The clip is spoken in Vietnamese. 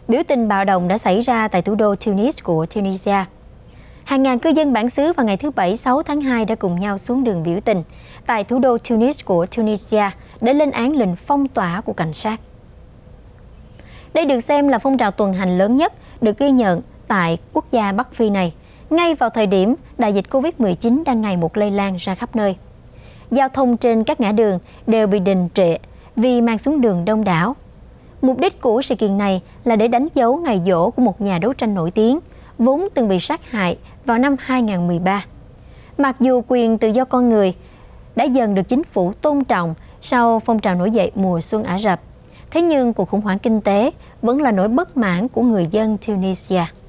Biểu tình bạo động đã xảy ra tại thủ đô Tunis của Tunisia. Hàng ngàn cư dân bản xứ vào ngày thứ Bảy 6 tháng 2 đã cùng nhau xuống đường biểu tình tại thủ đô Tunis của Tunisia để lên án lệnh phong tỏa của cảnh sát. Đây được xem là phong trào tuần hành lớn nhất được ghi nhận tại quốc gia Bắc Phi này, ngay vào thời điểm đại dịch Covid-19 đang ngày một lây lan ra khắp nơi. Giao thông trên các ngã đường đều bị đình trệ vì màn xuống đường đông đảo. Mục đích của sự kiện này là để đánh dấu ngày giỗ của một nhà đấu tranh nổi tiếng, vốn từng bị sát hại vào năm 2013. Mặc dù quyền tự do con người đã dần được chính phủ tôn trọng sau phong trào nổi dậy mùa xuân Ả Rập, thế nhưng cuộc khủng hoảng kinh tế vẫn là nỗi bất mãn của người dân Tunisia.